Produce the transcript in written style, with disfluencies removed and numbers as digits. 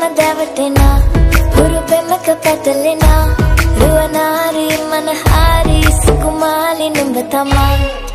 දැවටෙනා හුරු පෙමක පැටලෙනා රුවනාරි මනහාරි සුකුමාලි නුඹ තමා